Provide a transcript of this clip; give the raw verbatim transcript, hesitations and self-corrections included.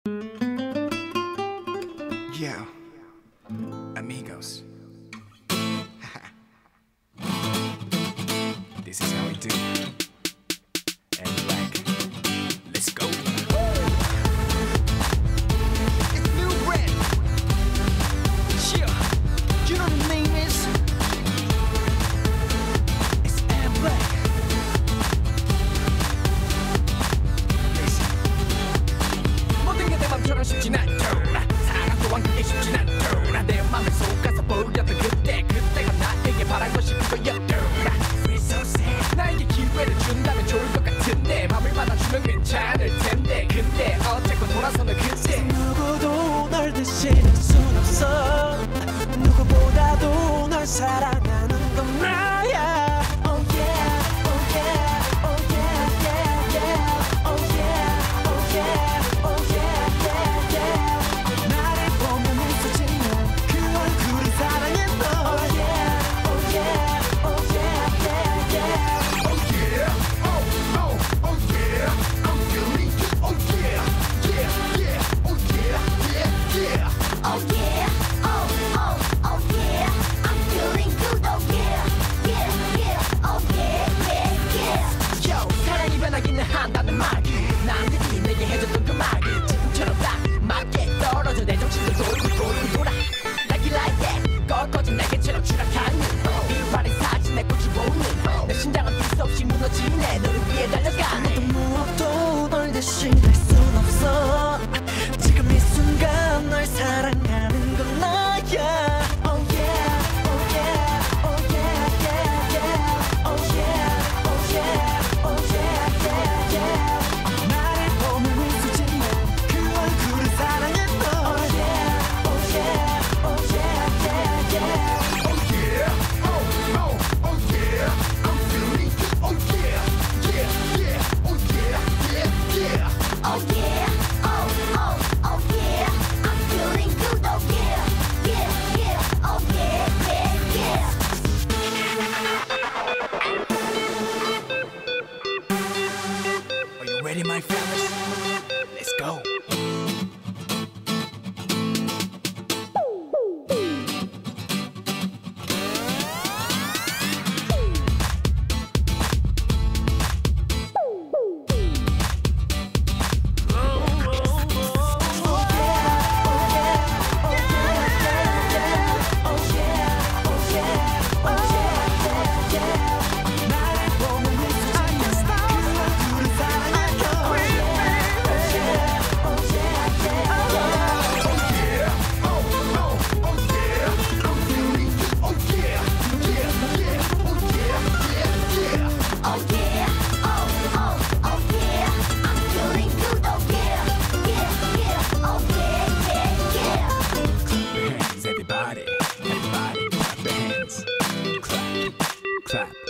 Yo, amigos. This is how we do. And black. Let's go. It's New Red. Yeah. You know the name is. It's M Black. Listen. 모든 게 내 맘처럼 쉽진 않더라. 사랑 또한 그게 쉽진 않더라. 내 맘을 속아서 보려던 그때 그때가 나에게 바란 것이 그거였더라. 나에게 기회를 준다면 좋을 것 같은데 맘을 받아주면 괜찮을 텐데 근데 어쨌건 돌아서는 그때 누구도 널 대신할 순 없어 누구보다도 널 사랑하는 건 나야 Oh yeah, oh yeah, oh yeah, yeah, yeah Oh yeah, oh yeah, oh yeah, yeah, yeah 나를 보면 미소 짓는 그 얼굴이 사랑해 너 Oh yeah, oh yeah, oh yeah, yeah, yeah Oh yeah, oh, oh, oh yeah, I'm feeling good, oh yeah, yeah, yeah, oh yeah, yeah, yeah. Yo, 사랑이 변하기는 한다는 말이 남들이 내게 해줬던 그 말이 지금처럼 딱 맞게 떨어져 내 정신도 돌고 돌고 돌아 Like it like that 꺾어진 날개처럼 추락하는 이 발의 사진 내 꽃을 보는 내 심장은 필수 없이 무너지네 너를 위해 달려가네 무엇도 널 대신할 순 없어 지금 이 순간 널 사랑하는 건 나야 Oh yeah, oh yeah, oh yeah, yeah, yeah Oh yeah, oh yeah, oh yeah, yeah, yeah 나를 보면 미소 짓는 그 얼굴을 사랑해 너 Oh yeah, oh yeah, oh yeah, yeah, yeah Oh yeah, oh, oh, oh yeah, I'm feeling good, oh yeah, yeah, yeah, oh yeah, yeah, yeah. Oh yeah, oh, oh, oh yeah, I'm feeling good, oh yeah, yeah, yeah, oh yeah, yeah, yeah. Are you ready, my fellas? Let's go. Oh yeah, oh, oh, oh yeah, I'm feeling good, oh yeah, yeah, yeah, oh yeah, yeah, yeah. Clap your hands, everybody. Everybody, clap your hands. Clap, clap.